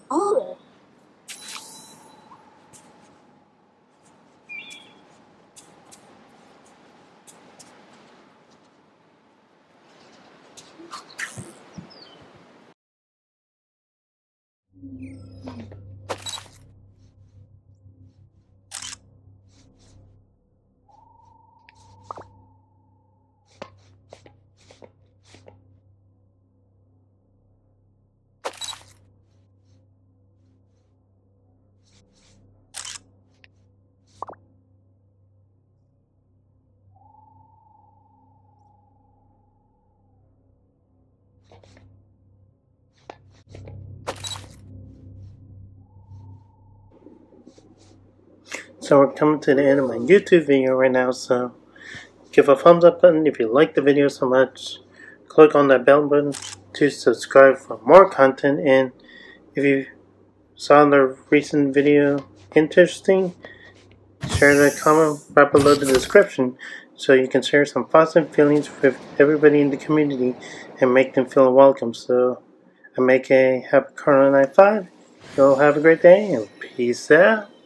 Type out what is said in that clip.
Oh. So we're coming to the end of my YouTube video right now, so give a thumbs up button if you like the video so much. Click on that bell button to subscribe for more content, and if you saw the recent video interesting, share the comment right below the description so you can share some thoughts and feelings with everybody in the community and make them feel welcome. So I'm aka Happy Karlo 95. Y'all have a great day and peace out.